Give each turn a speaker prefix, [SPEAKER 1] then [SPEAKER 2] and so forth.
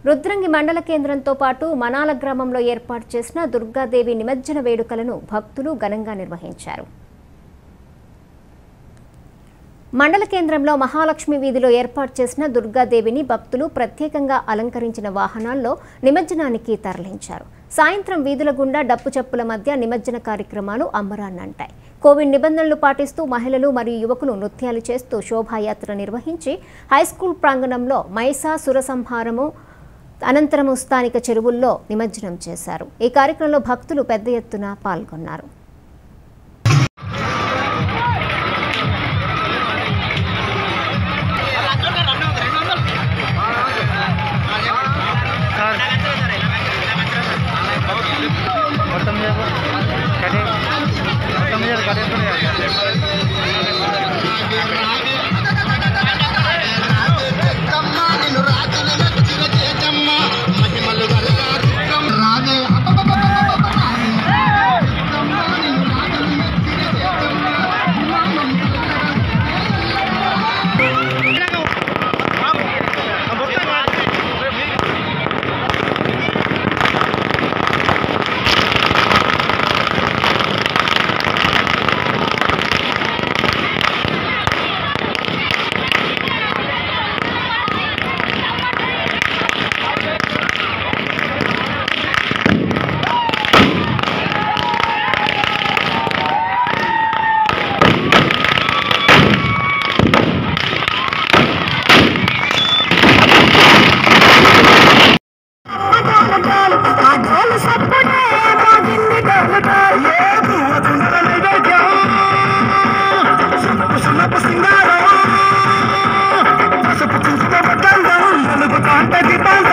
[SPEAKER 1] రుద్రంగి మండల కేంద్రంతో పాటు మనాల గ్రామంలో ఏర్పాటు చేసిన దుర్గాదేవి నిమజ్జన వేడుకలను భక్తులు ఘనంగా నిర్వహించారు. మండల కేంద్రంలో మహాలక్ష్మి వీధిలో ఏర్పాటు చేసిన దుర్గాదేవిని భక్తులు ప్రత్యేకంగా అలంకరించిన వాహనాల్లో నిమజ్జనానికి తరలించారు. సాయంత్రం వీధుల గుండా డప్పు చప్పుల మధ్య నిమజ్జన కార్యక్రమాలు అంబరాన్నంటాయి. కోవిడ్ నిబంధనలు పాటిస్తూ మహిళలు మరియు యువకులు నృత్యాలు చేస్తూ శోభాయాత్ర నిర్వహించి హైస్కూల్ ప్రాంగణంలో మహిషాసుర సంహారము అనంతరము స్థానిక చెరువుల్లో నిమజ్జనం చేశారు. ఈ కార్యక్రమంలో భక్తులు పెద్ద ఎత్తున పాల్గొన్నారు.
[SPEAKER 2] Thank you.